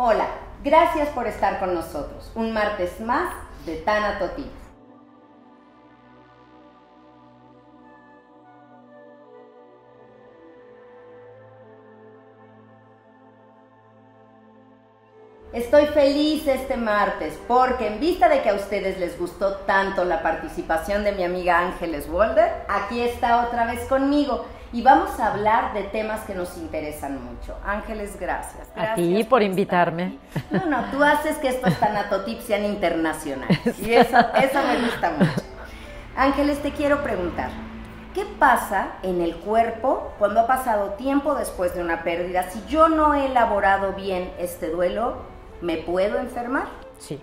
Hola, gracias por estar con nosotros. Un martes más de Tanatotips. Estoy feliz este martes porque en vista de que a ustedes les gustó tanto la participación de mi amiga Ángeles Walder, aquí está otra vez conmigo y vamos a hablar de temas que nos interesan mucho. Ángeles, gracias. A ti por invitarme. No, tú haces que estos Tanatotips sean internacionales y eso me gusta mucho. Ángeles, te quiero preguntar, ¿qué pasa en el cuerpo cuando ha pasado tiempo después de una pérdida? Si yo no he elaborado bien este duelo, ¿me puedo enfermar? Sí,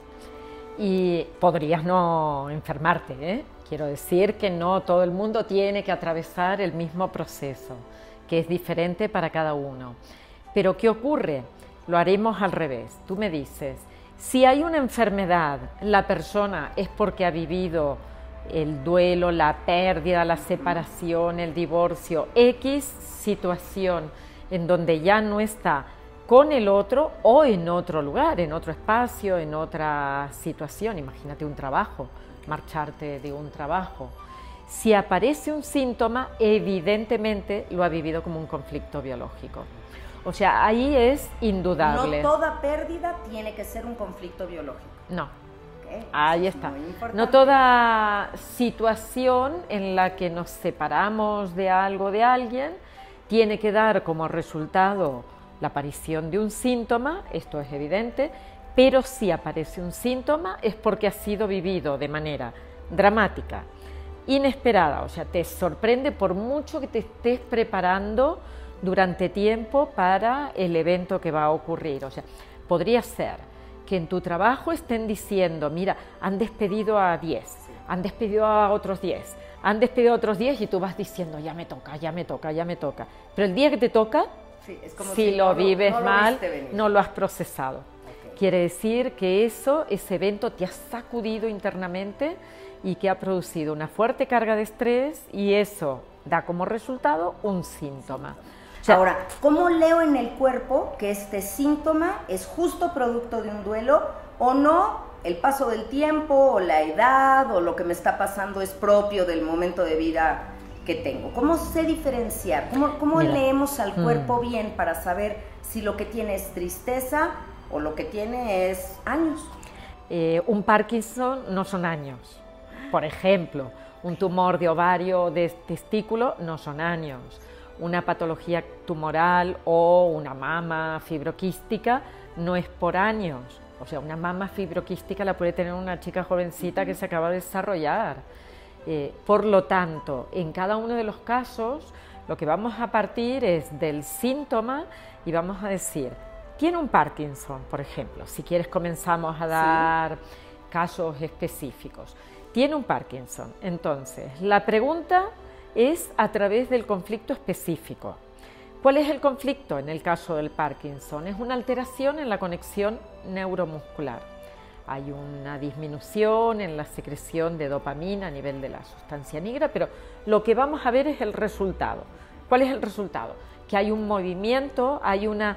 y podrías no enfermarte, ¿eh? Quiero decir que no todo el mundo tiene que atravesar el mismo proceso, que es diferente para cada uno. Pero ¿qué ocurre? Lo haremos al revés. Tú me dices, si hay una enfermedad, la persona es porque ha vivido el duelo, la pérdida, la separación, el divorcio, X situación en donde ya no está con el otro o en otro lugar, en otro espacio, en otra situación. Imagínate un trabajo, marcharte de un trabajo. Si aparece un síntoma, evidentemente lo ha vivido como un conflicto biológico. O sea, ahí es indudable. No toda pérdida tiene que ser un conflicto biológico. No. Okay. Ahí está. No toda situación en la que nos separamos de algo, de alguien, tiene que dar como resultado la aparición de un síntoma, esto es evidente, pero si aparece un síntoma es porque ha sido vivido de manera dramática, inesperada, o sea, te sorprende por mucho que te estés preparando durante tiempo para el evento que va a ocurrir. O sea, podría ser que en tu trabajo estén diciendo, mira, han despedido a 10, han despedido a otros 10, han despedido a otros 10 y tú vas diciendo, ya me toca, ya me toca, ya me toca. Pero el día que te toca, sí, es como si lo vives mal, no lo has procesado. Okay. Quiere decir que ese evento te ha sacudido internamente y que ha producido una fuerte carga de estrés y eso da como resultado un síntoma. O sea, ahora, ¿cómo leo en el cuerpo que este síntoma es justo producto de un duelo o no? El paso del tiempo o la edad o lo que me está pasando es propio del momento de vida que tengo. ¿Cómo sé diferenciar? ¿Cómo leemos al cuerpo bien para saber si lo que tiene es tristeza o lo que tiene es años? Un Parkinson no son años. Por ejemplo, un tumor de ovario o de testículo no son años. Una patología tumoral o una mama fibroquística no es por años. O sea, una mama fibroquística la puede tener una chica jovencita que se acaba de desarrollar. Por lo tanto, en cada uno de los casos, lo que vamos a partir es del síntoma y vamos a decir, tiene un Parkinson, por ejemplo, si quieres comenzamos a dar casos específicos. Tiene un Parkinson, entonces, la pregunta es a través del conflicto específico. ¿Cuál es el conflicto en el caso del Parkinson? Es una alteración en la conexión neuromuscular. Hay una disminución en la secreción de dopamina a nivel de la sustancia negra, pero lo que vamos a ver es el resultado. ¿Cuál es el resultado? Que hay un movimiento, hay una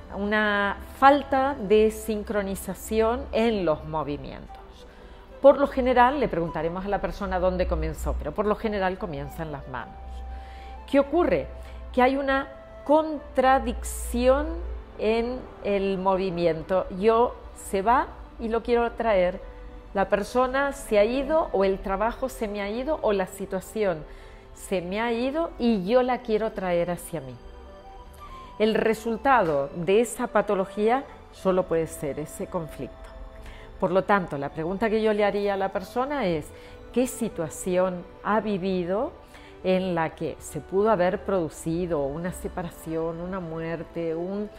falta de sincronización en los movimientos. Por lo general, le preguntaremos a la persona dónde comenzó, pero por lo general comienza en las manos. ¿Qué ocurre? Que hay una contradicción en el movimiento. Se va y lo quiero traer, la persona se ha ido o el trabajo se me ha ido o la situación se me ha ido y yo la quiero traer hacia mí. El resultado de esa patología solo puede ser ese conflicto. Por lo tanto, la pregunta que yo le haría a la persona es ¿qué situación ha vivido en la que se pudo haber producido una separación, una muerte,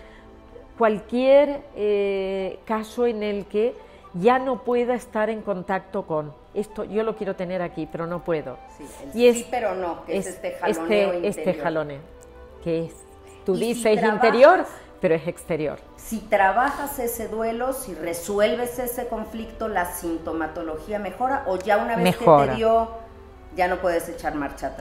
cualquier caso en el que ya no pueda estar en contacto con esto, yo lo quiero tener aquí, pero no puedo. Sí, pero no, que es este jaloneo interior. Este jaloneo, que es, tú dices si interior, pero es exterior. Si trabajas ese duelo, si resuelves ese conflicto, ¿la sintomatología mejora o ya una vez que te dio, ya no puedes echar marcha atrás?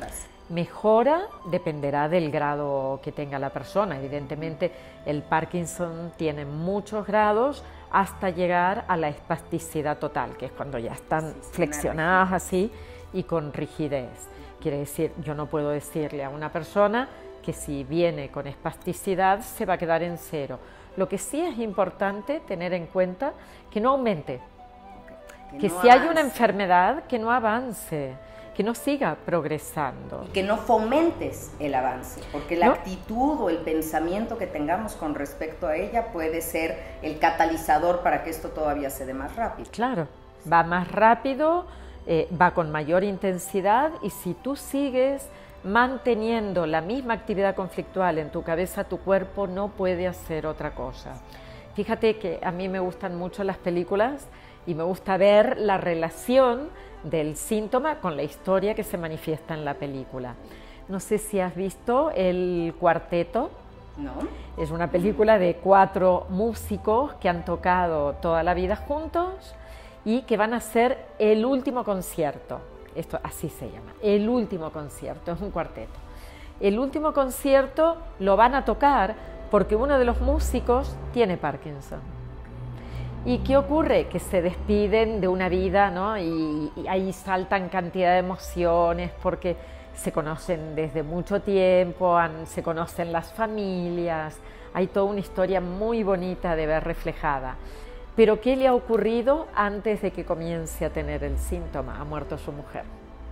Mejora dependerá del grado que tenga la persona. Evidentemente, el Parkinson tiene muchos grados hasta llegar a la espasticidad total, que es cuando ya están flexionadas así y con rigidez. Quiere decir, yo no puedo decirle a una persona que si viene con espasticidad se va a quedar en cero. Lo que sí es importante tener en cuenta que no aumente, que si hay una enfermedad, que no avance, que no siga progresando. Y que no fomentes el avance, porque la actitud o el pensamiento que tengamos con respecto a ella puede ser el catalizador para que esto todavía se dé más rápido. Claro, va más rápido, va con mayor intensidad, y si tú sigues manteniendo la misma actividad conflictual en tu cabeza, tu cuerpo no puede hacer otra cosa. Fíjate que a mí me gustan mucho las películas y me gusta ver la relación del síntoma con la historia que se manifiesta en la película. No sé si has visto El Cuarteto. No. Es una película de 4 músicos que han tocado toda la vida juntos y que van a hacer el último concierto. Esto así se llama, el último concierto, es un cuarteto. El último concierto lo van a tocar porque uno de los músicos tiene Parkinson. ¿Y qué ocurre? Que se despiden de una vida, ¿no? Y ahí saltan cantidad de emociones porque se conocen desde mucho tiempo, se conocen las familias, hay toda una historia muy bonita de ver reflejada. Pero ¿qué le ha ocurrido antes de que comience a tener el síntoma? Ha muerto su mujer.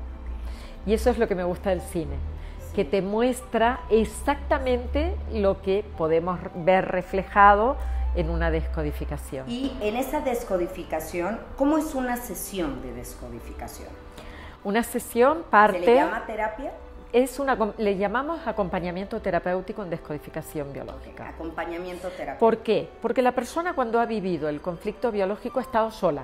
Y eso es lo que me gusta del cine, que te muestra exactamente lo que podemos ver reflejado en una descodificación. Y en esa descodificación, ¿cómo es una sesión de descodificación? Una sesión parte... ¿Se le llama terapia? Le llamamos acompañamiento terapéutico en descodificación biológica. Acompañamiento terapéutico. ¿Por qué? Porque la persona, cuando ha vivido el conflicto biológico, ha estado sola.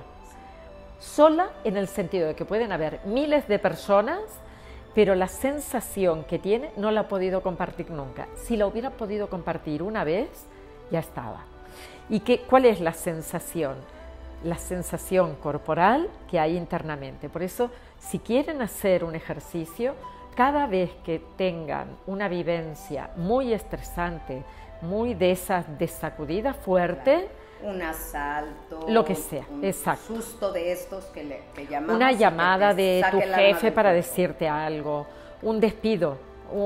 Sola en el sentido de que pueden haber miles de personas, pero la sensación que tiene no la ha podido compartir nunca. Si la hubiera podido compartir una vez, ya estaba. ¿Y cuál es la sensación? La sensación corporal que hay internamente. Por eso, si quieren hacer un ejercicio, cada vez que tengan una vivencia muy estresante, muy de esas de sacudida fuerte, un asalto, lo que sea, un exacto, susto de estos que llamamos, una llamada de tu jefe para decirte algo, un despido,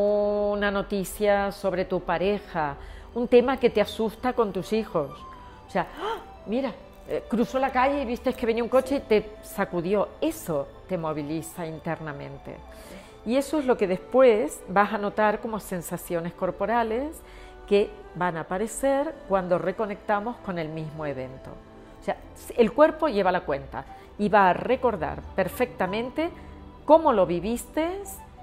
una noticia sobre tu pareja, un tema que te asusta con tus hijos. O sea, ¡ah! Mira, cruzó la calle y viste que venía un coche y te sacudió. Eso te moviliza internamente. Y eso es lo que después vas a notar como sensaciones corporales que van a aparecer cuando reconectamos con el mismo evento. O sea, el cuerpo lleva la cuenta y va a recordar perfectamente cómo lo viviste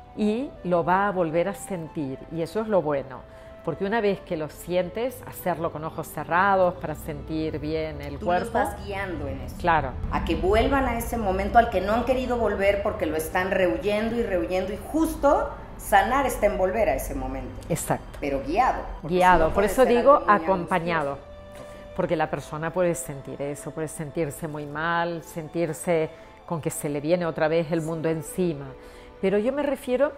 y lo va a volver a sentir. Y eso es lo bueno, porque una vez que lo sientes, hacerlo con ojos cerrados para sentir bien el cuerpo. Tú los vas guiando en eso. Claro. A que vuelvan a ese momento al que no han querido volver porque lo están rehuyendo y justo sanar está en volver a ese momento. Exacto. Pero guiado. Guiado, si no por eso digo acompañado. Angustioso. Porque la persona puede sentir eso, puede sentirse muy mal, sentirse con que se le viene otra vez el mundo encima. Pero yo me refiero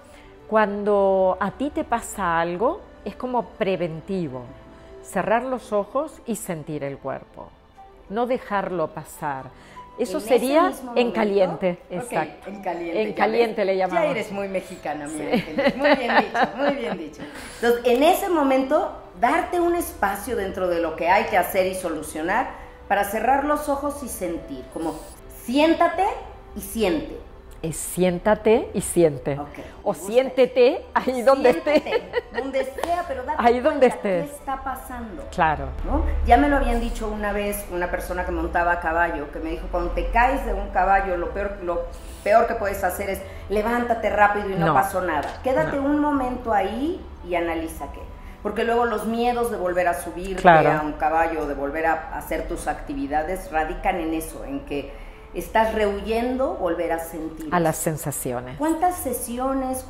cuando a ti te pasa algo, es como preventivo, cerrar los ojos y sentir el cuerpo, no dejarlo pasar. Eso sería en caliente, exacto. En caliente. En caliente le llamamos. Ya eres muy mexicana, mi Ángeles. Muy bien dicho, muy bien dicho. Entonces, en ese momento, darte un espacio dentro de lo que hay que hacer y solucionar para cerrar los ojos y sentir, como siéntate y siente. Es siéntate y siente. Okay, o siéntete ahí donde estés. Donde sea, pero date ahí donde cuenta estés. ¿Qué está pasando? Claro. ¿No? Ya me lo habían dicho una vez una persona que montaba a caballo, que me dijo, cuando te caes de un caballo, lo peor que puedes hacer es levántate rápido y no pasó nada. Quédate un momento ahí y analiza qué. Porque luego los miedos de volver a subirte a un caballo, de volver a hacer tus actividades, radican en eso, en que estás rehuyendo volver a sentir. A las sensaciones. ¿Cuántas sesiones,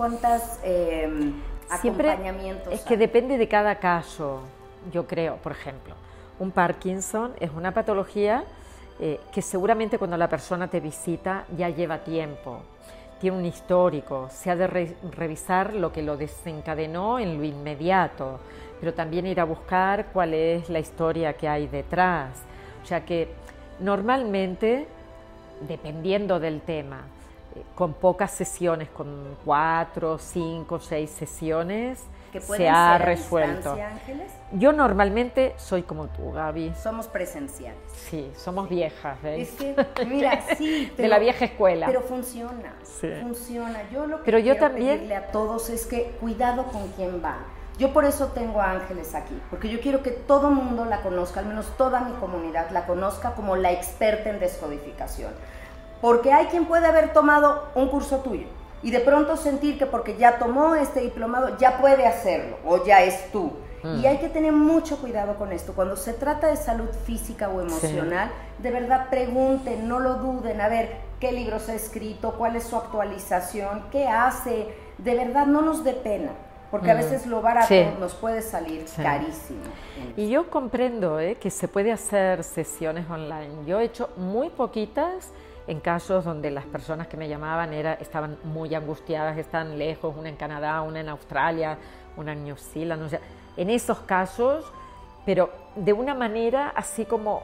acompañamientos? Es que depende de cada caso, yo creo. Por ejemplo, un Parkinson es una patología que seguramente cuando la persona te visita ya lleva tiempo. tiene un histórico, se ha de revisar lo que lo desencadenó en lo inmediato, pero también ir a buscar cuál es la historia que hay detrás. O sea que normalmente, dependiendo del tema, con pocas sesiones, con 4, 5, 6 sesiones, se ha resuelto. Ángeles. Yo normalmente soy como tú, Gaby. Somos presenciales. Sí, somos viejas, ¿ves? Es que, mira, sí. De la vieja escuela. Pero funciona, sí. Funciona. Yo lo que pero quiero yo también pedirle a todos es que cuidado con quién van. Yo por eso tengo a Ángeles aquí, porque yo quiero que todo mundo la conozca, al menos toda mi comunidad la conozca como la experta en descodificación. Porque hay quien puede haber tomado un curso tuyo y de pronto sentir que porque ya tomó este diplomado ya puede hacerlo o ya es tú. Y hay que tener mucho cuidado con esto. Cuando se trata de salud física o emocional, de verdad pregunten, no lo duden, a ver qué libros ha escrito, cuál es su actualización, qué hace. De verdad no nos dé pena, porque a veces lo barato nos puede salir carísimo. Y yo comprendo que se puede hacer sesiones online. Yo he hecho muy poquitas en casos donde las personas que me llamaban estaban muy angustiadas, estaban lejos, una en Canadá, una en Australia, una en New Zealand, o sea, en esos casos, pero de una manera así como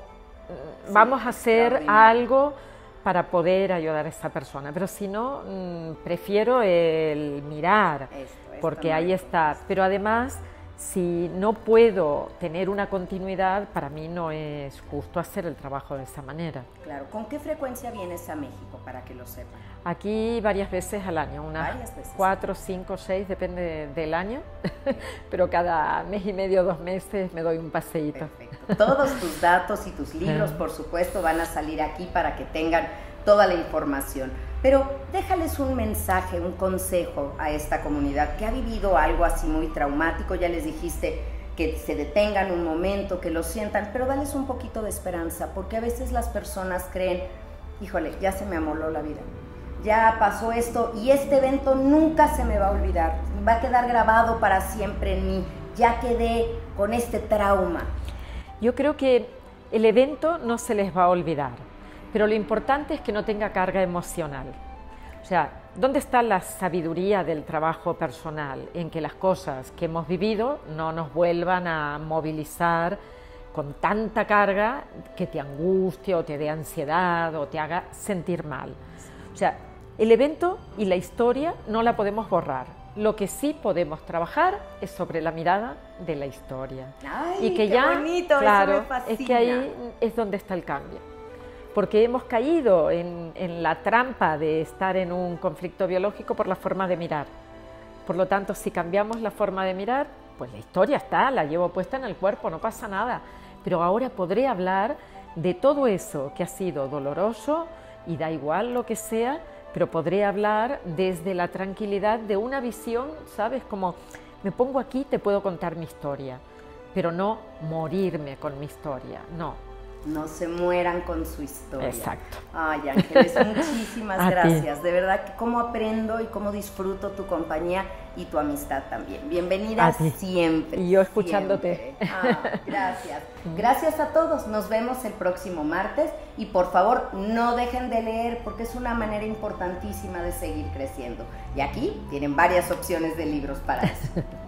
vamos a hacer algo para poder ayudar a esa persona, pero si no, prefiero el mirar, porque ahí está, pero además, si no puedo tener una continuidad, para mí no es justo hacer el trabajo de esa manera. Claro, ¿con qué frecuencia vienes a México, para que lo sepan? Aquí varias veces al año, unas 4, 5, 6, depende del año, pero cada mes y medio, 2 meses me doy un paseíto. Perfecto. Todos tus datos y tus libros, por supuesto, van a salir aquí para que tengan toda la información. Pero déjales un mensaje, un consejo a esta comunidad que ha vivido algo así muy traumático. Ya les dijiste que se detengan un momento, que lo sientan, pero dales un poquito de esperanza, porque a veces las personas creen, híjole, ya se me amoló la vida, ya pasó esto y este evento nunca se me va a olvidar, va a quedar grabado para siempre en mí, ya quedé con este trauma. Yo creo que el evento no se les va a olvidar, pero lo importante es que no tenga carga emocional. O sea, ¿dónde está la sabiduría del trabajo personal? En que las cosas que hemos vivido no nos vuelvan a movilizar con tanta carga que te angustie o te dé ansiedad o te haga sentir mal. O sea, el evento y la historia no la podemos borrar. Lo que sí podemos trabajar es sobre la mirada de la historia. ¡Ay, y que qué ya, bonito! claro, eso me fascina. es que ahí es donde está el cambio. Porque hemos caído en la trampa de estar en un conflicto biológico por la forma de mirar. Por lo tanto, si cambiamos la forma de mirar, pues la historia está, la llevo puesta en el cuerpo, no pasa nada. Pero ahora podré hablar de todo eso que ha sido doloroso y da igual lo que sea, pero podré hablar desde la tranquilidad de una visión, ¿sabes? Como me pongo aquí, te puedo contar mi historia, pero no morirme con mi historia, no. No se mueran con su historia. Exacto. Ay, Ángeles, muchísimas gracias. De verdad que cómo aprendo y cómo disfruto tu compañía y tu amistad también. Bienvenida siempre. Y yo escuchándote. Gracias. Gracias a todos. Nos vemos el próximo martes y por favor no dejen de leer porque es una manera importantísima de seguir creciendo. Y aquí tienen varias opciones de libros para eso.